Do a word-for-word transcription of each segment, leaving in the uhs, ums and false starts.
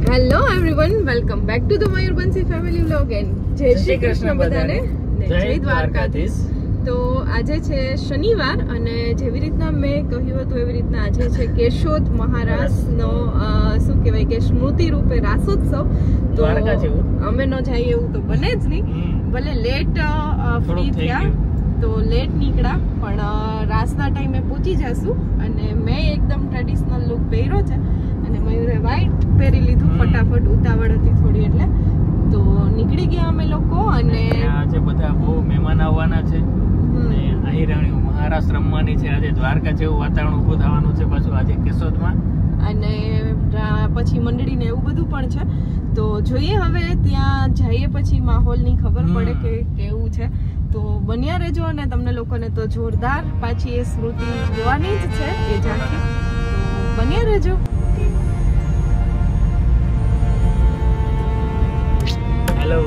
Hello everyone, welcome back to the Mayurbansi family vlog and Jai Shri Krishna બધાને, જય દ્વારકાધીશ. તો આજે છે શનિવાર અને જેવી રીતના મેં કહ્યું હતું એવી રીતના આજે છે કેશોદ મહારાજનો શું કહેવાય કે સ્મૃતિ રૂપે રાસોત્સવ. તો અમે ન જઈએ એવું તો બને જ નહીં, ભલે લેટ ફ્રી થયા તો લેટ નીકળ્યા પણ રાસના ટાઈમે પહોંચી જશું. અને મેં એકદમ ટ્રેડિશનલ લુક પહેર્યો છે અને મયુરે વ્હાઈટ પહેરી લીધું, ફટાફટ ઉતાવળ હતી થોડી એટલે તો નીકળી ગયા અમે લોકો. અને આજે બધા બહુ મહેમાન આવવાના છે અને આહિરાણીઓ મહારાષ્ટ્ર રમવાની છે. આજે દ્વારકા જેવું વાતાવરણ ઊભું થવાનું છે પાછું આજે કેશોદમાં, અને પછી મંડળીને એવું બધું પણ છે. તો જોઈએ હવે ત્યાં જઈએ પછી માહોલની ખબર પડે કે કેવું છે. તો બન્યા રહેજો અને તમને લોકોને તો જોરદાર પાછી એ સ્મૃતિ જોવાની જ છે એ ઝાંખી. તો બન્યા રહેજો. હેલો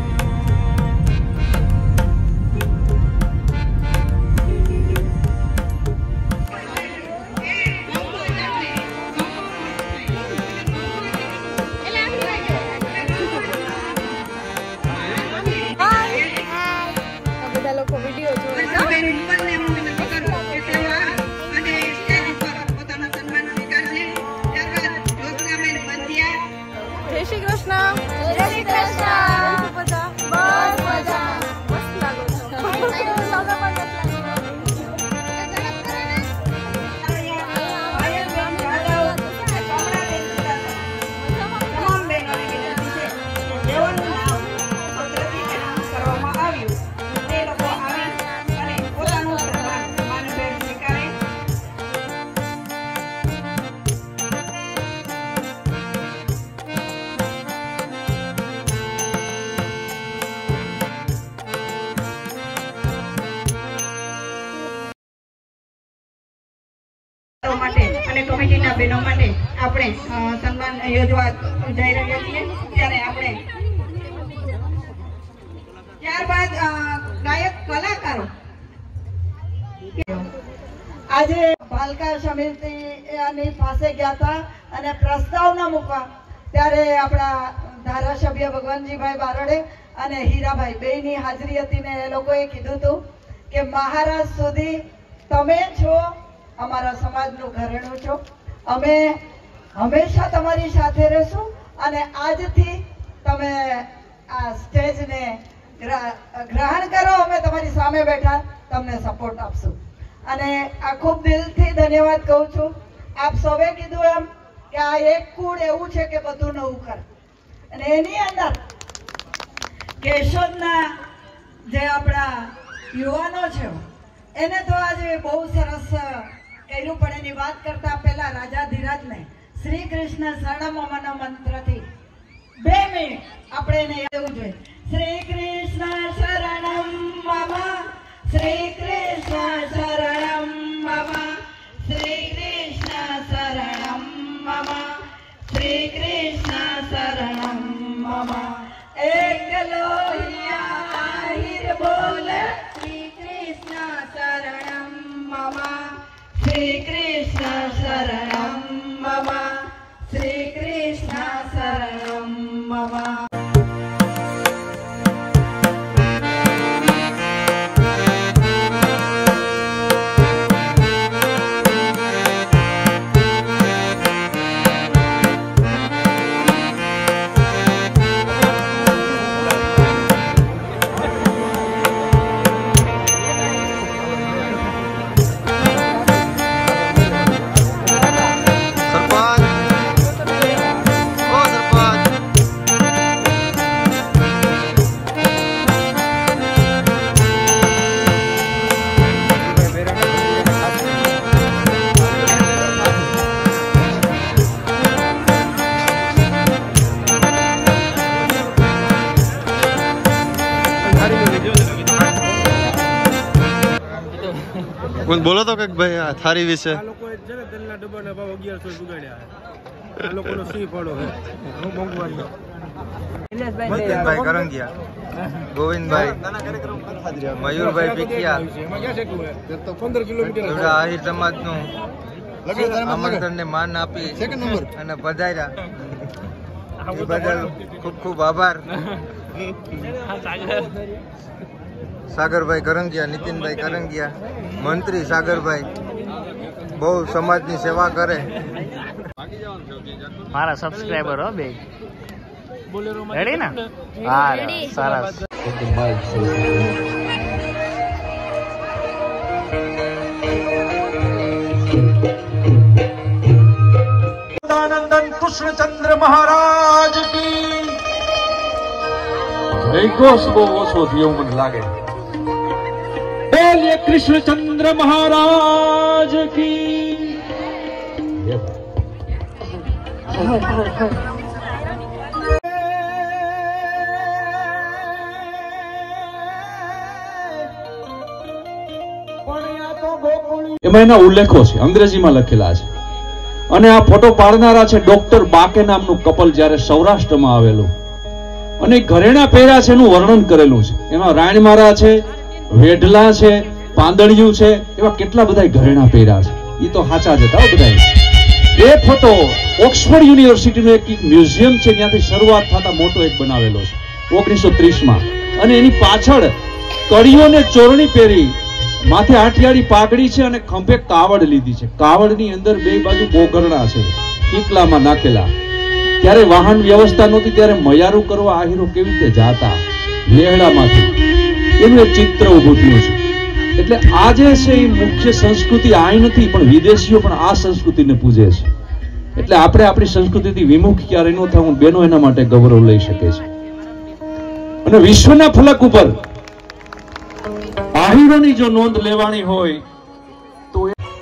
અને કમિટીના બહેનો માટે આપણે સન્માન યોજવા જઈ રહ્યા છીએ. ત્યારે આપણે ત્યારબાદ ગાયક કલાકારો આજે ભાલકા સમિતિની પાસે ગયા હતા અને પ્રસ્તાવના મૂકવા ત્યારે આપણા ધારાસભ્ય ભગવાનજીભાઈ બારડે અને હીરાભાઈ બેયની હાજરી હતી ને એ લોકોએ કીધું હતું કે મહારાષ્ટ્ર સુધી તમે છો, અમારા સમાજનું ઘરેણું છો, અમે હંમેશા તમારી સાથે રહેશું અને આજથી તમે આ સ્ટેજને ગ્રહણ કરો, અમે તમારી સામે બેઠા તમને સપોર્ટ આપશું. અને આ ખૂબ દિલથી ધન્યવાદ કહું છું. આપ સૌએ કીધું એમ કે આ એક કુળ એવું છે કે બધું નવું કરે અને એની અંદર કેશોદના જે આપણા યુવાનો છે એને તો આજે બહુ સરસ કર્યું. પણ એની વાત કરતા પહેલા રાજાધિરાજને શ્રી કૃષ્ણ શરણમના મંત્રથી બે મિનિટ આપણે એને એવું જોઈએ. શ્રી કૃષ્ણ શરણમ મમ, શ્રી કૃષ્ણ શરણમ મમ, શ્રી કૃષ્ણ શરણમ મમ, શ્રી કૃષ્ણ શરણમ મમ. એકલો આહિર બોલ શ્રી કૃષ્ણ શરણમ મમ, શ્રી કૃષ્ણ શરણમ મમ, શ્રી કૃષ્ણ શરણમ મમ. બોલો તો કઈક ભાઈ આ થારી વિશે. આ લોકો છે ને તેલના ડબ્બાના ભાવ અગિયારસો જુગાડ્યા. આ લોકોનો સી ફળો છે હું મોંઘવારી. મનજીતભાઈ કરંગિયા, ગોવિંદભાઈ, મયુરભાઈ પીકિયા, પંદર કિલોમીટર આહિર સમાજનું આમંત્રણને માન આપી અને પધાર્યા. એ બદલ ખૂબ ખૂબ આભાર. સાગરભાઈ કરંગિયા, નીતિનભાઈ કરંગિયા, મંત્રી સાગરભાઈ બહુ સમાજની સેવા કરે. મારા સબસ્ક્રાઇબર હો બે. રેડી ને? હા સરસ. કૃષ્ણચંદ્ર મહારાજ કી જયઘોષ બહુ ઓછો થયો મને લાગે. બોલીએ કૃષ્ણચંદ્ર મહારાજ કી. એમાં એના ઉલ્લેખો છે, અંગ્રેજીમાં લખેલા છે. અને આ ફોટો પાડનારા છે ડોક્ટર બાકે નામનું કપલ, જ્યારે સૌરાષ્ટ્રમાં આવેલું. અને ઘરેણા પહેર્યા છે એનું વર્ણન કરેલું છે. એમાં રાણમારા છે, વેઢલા છે, પાંદડિયું છે, એવા કેટલા બધા ઘરેણા પહેર્યા છે. એ તો સાચા જ હતા બધા. એ ફોટો ઓક્સફર્ડ યુનિવર્સિટીનું એક મ્યુઝિયમ છે, ત્યાંથી શરૂઆત થતા મોટો એક બનાવેલો છે ઓગણીસો ત્રીસ માં. અને એની પાછળ કડીઓને ચોરણી પહેરી, માથે આઠિયાળી પાઘડી છે અને ખંભે કાવડ લીધી છે. કાવડની અંદર બે બાજુ બોગરણા છે ટીકલામાં નાખેલા. ત્યારે વાહન વ્યવસ્થા નહોતી, ત્યારે મયારું કરવા આહીરો કેવી રીતે જાતા લેહડામાંથી, એનું એક ચિત્ર ઉભું થયું છે. એટલે આ જે છે એ મુખ્ય સંસ્કૃતિ આ નથી, પણ વિદેશીઓ પણ આ સંસ્કૃતિને પૂજે છે. એટલે આપણે આપણી સંસ્કૃતિથી વિમુખ ક્યારે ન થવું, બેનો એના માટે ગૌરવ લઈ શકે છે. અને વિશ્વના ફલક ઉપર આહીરોની જો નોંધ લેવાની હોય તો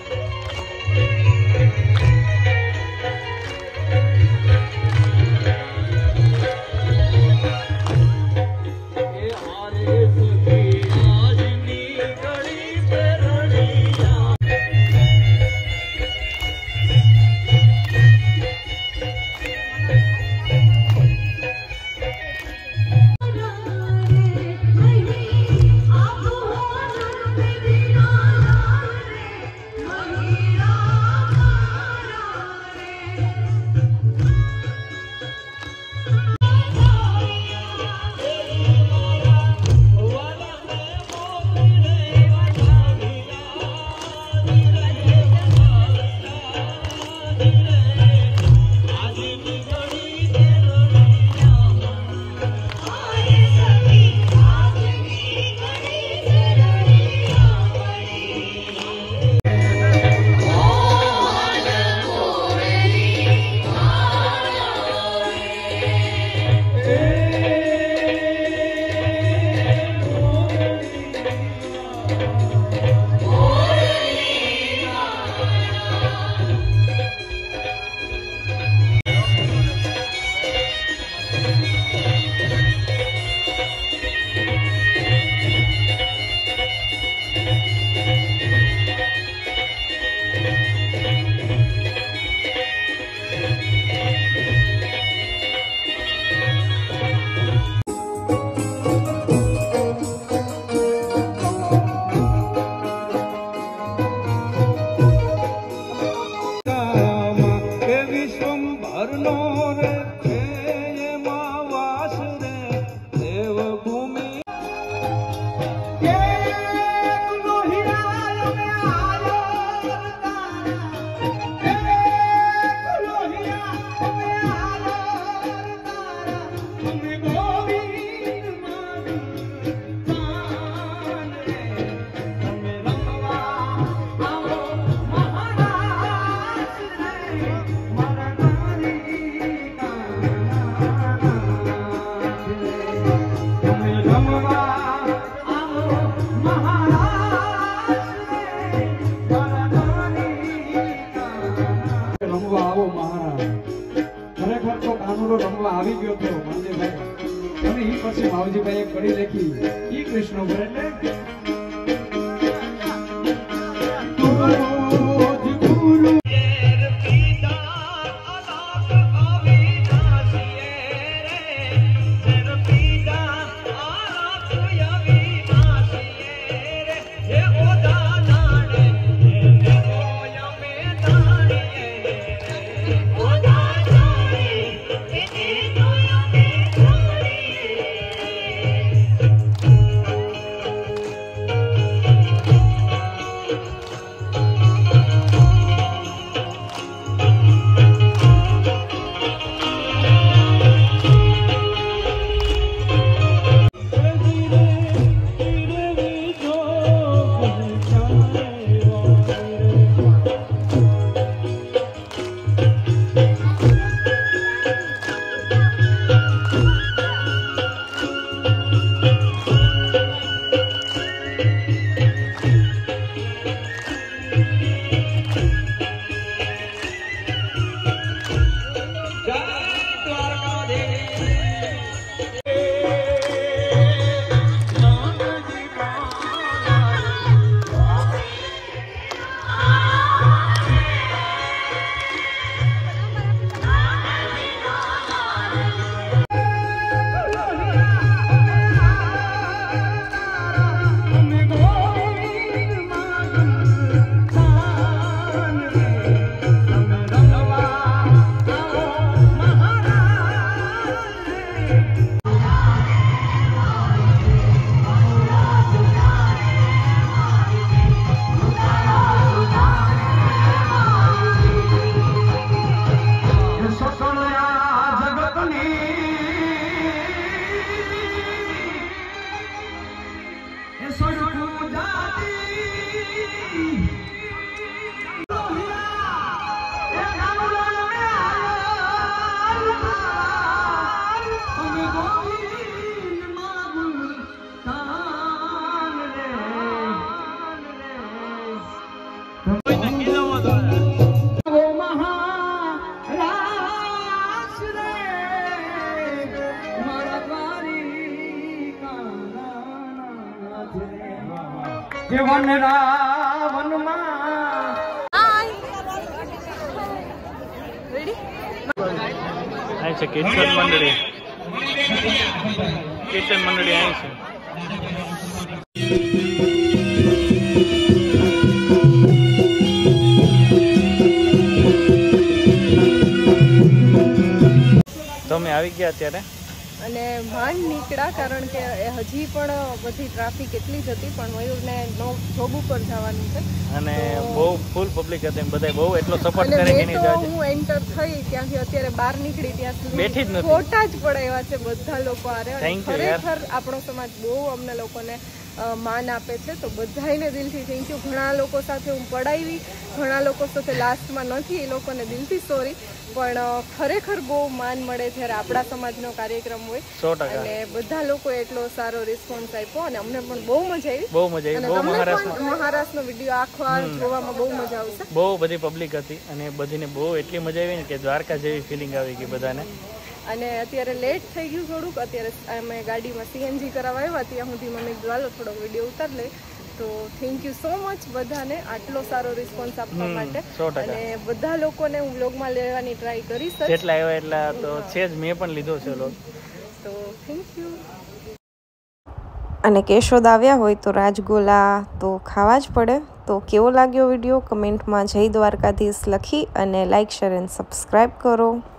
આવી ગયો તો મંદિરભાઈ અને ઈ પછી માવજીભાઈ એક કડી લખી ઈ કૃષ્ણ ઉપર એટલે Thank you. કે વનરા વનમાં આ છે કિચન મંડળી કિચન મંડળી અહીં છે તમે આવી ગયા અત્યારે અને માંડ નીકળ્યા કારણ કે હજી પણ બધી ટ્રાફિક એટલી જ હતી પણ મયુરને જોબ ઉપર જવાનું છે અને બહુ ફૂલ પબ્લિક હતી બધા બહુ એટલો સપોર્ટ કરે કે નહીં જાય હું એન્ટર થઈ ત્યાંથી અત્યારે બહાર નીકળી ત્યાં સુધી બેઠી જ નથી ફોટા જ પડાવ્યા છે બધા લોકો આરે થેન્ક યુ યાર ખરેખર આપણો સમાજ બહુ અમને લોકોને માન આપે છે તો બધાને દિલથી થેન્ક યુ ઘણા લોકો સાથે હું પડાવી ઘણા લોકો સાથે લાસ્ટમાં નથી એ લોકોને દિલથી સોરી પણ ખરેખર બહુ માન મળે જ્યારે આપણા સમાજનો કાર્યક્રમ હોય સો ટકા અને બધા લોકો એટલો સારો રિસ્પોન્સ આપ્યો અને અમને પણ બહુ મજા આવી બહુ મજા આવી બહુ મહારાષ્ટ્ર મહારાષ્ટ્રનો વિડીયો આખો જોવામાં બહુ મજા આવશે બહુ બધી પબ્લિક હતી અને બધીને બહુ એટલી મજા આવી ને કે દ્વારકા જેવી ફિલિંગ આવી ગઈ બધાને અને અત્યારે લેટ થઈ ગયું થોડુંક અત્યારે અમે ગાડીમાં સીએનજી કરાવવા આવ્યા ત્યાં સુધી મને ચાલો થોડો વિડીયો ઉતાર લે તો થેન્ક યુ સો મચ બધાને આટલો સારો રિસ્પોન્સ આપવા માટે અને બધા લોકોને હું વ્લોગમાં લેવાની ટ્રાય કરીશ જેટલા આવ્યા એટલા તો છે જ મેં પણ લીધો છે વ્લોગ તો થેન્ક યુ અને કેશોદ આવ્યા હોય તો રાજગોલા તો ખાવા જ પડે તો કેવો લાગ્યો વિડીયો કમેન્ટમાં જય દ્વારકાધીશ લખી અને લાઇક શેર એન્ડ સબસ્ક્રાઈબ કરો.